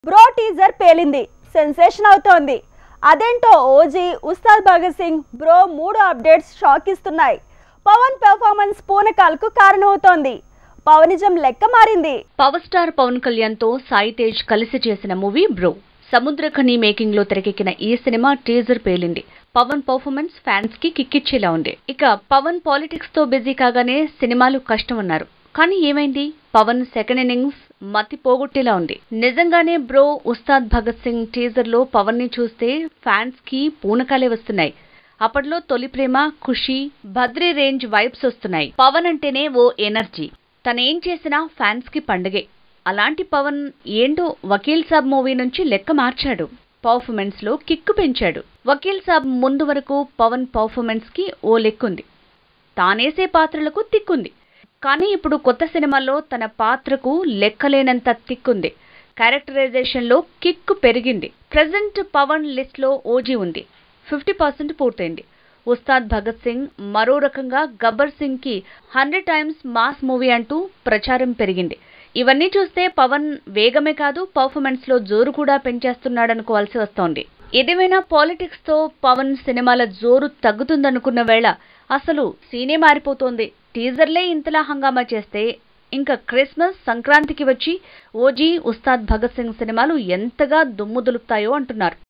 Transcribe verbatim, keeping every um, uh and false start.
Bro teaser పేలింది, sensation అవుతోంది. అదేంటో ఓజీ, ఉస్తాద్ భగత్ సింగ్, బ్రో మూడు అప్డేట్స్ షాక్ ఇస్తున్నాయి. పవన్ పెర్ఫార్మెన్స్ పూనకాలకు కారణమవుతోంది. పవనిజం లెక్క మారింది. పవర్ స్టార్ పవన్ కళ్యాణ్ తో సాయి తేజ్ కలిసి చేసిన మూవీ బ్రో. సముద్రఖని మేకింగ్ లో తెరకెక్కిన ఈ సినిమా టీజర్ పేలింది. పవన్ పర్ఫార్మెన్స్ ఫ్యాన్స్ కి కిక్కిచ్చేలా ఉంది. ఇక పవన్ పాలిటిక్స్ తో బిజీ కాగానే సినిమాలు కష్టం అన్నారు. కానీ ఏమైంది? పవన్ సెకండ్ ఇన్నింగ్స్ మతి పోగొట్టేలా ఉంది. నిజంగానే బ్రో, ఉస్తాద్ భగత్ సింగ్ టీజర్ లో పవన్ ని చూస్తే ఫ్యాన్స్ కి పూనకాలే వస్తున్నాయి. అప్పట్లో తొలి ప్రేమ, ఖుషి, బద్రీ రేంజ్ వైబ్స్ వస్తున్నాయి. పవన్ అంటేనే ఓ ఎనర్జీ. తనేం చేసినా ఫ్యాన్స్ కి పండుగే. అలాంటి పవన్ ఏంటో వకీల్ సాబ్ మూవీ నుంచి లెక్క మార్చాడు. పర్ఫార్మెన్స్ లో కిక్కు పెంచాడు. వకీల్ సాబ్ ముందు వరకు పవన్ పర్ఫార్మెన్స్ కి ఓ లెక్కుంది. తానేసే పాత్రలకు తిక్కుంది. కానీ ఇప్పుడు కొత్త సినిమాలో తన పాత్రకు లెక్కలేనంత తిక్కుంది. క్యారెక్టరైజేషన్ లో కిక్కు పెరిగింది. ప్రెజెంట్ పవన్ లిస్ట్ లో ఓజీ ఉంది. ఫిఫ్టీ పర్సెంట్ పూర్తయింది. ఉస్తాద్ భగత్ సింగ్ మరో రకంగా, గబ్బర్ సింగ్ కి హండ్రెడ్ టైమ్స్ మాస్ మూవీ అంటూ ప్రచారం పెరిగింది. ఇవన్నీ చూస్తే పవన్ వేగమే కాదు, పర్ఫార్మెన్స్ లో జోరు కూడా పెంచేస్తున్నాడనుకోవాల్సి వస్తోంది. ఏదేమైనా పాలిటిక్స్ తో పవన్ సినిమాల జోరు తగ్గుతుందనుకున్న వేళ అసలు సీనే మారిపోతోంది. టీజర్లే ఇంతలా హంగామా చేస్తే ఇంకా క్రిస్మస్, సంక్రాంతికి వచ్చి ఓజీ, ఉస్తాద్ భగత్ సింగ్ సినిమాలు ఎంతగా దుమ్ము దులుపుతాయో అంటున్నారు.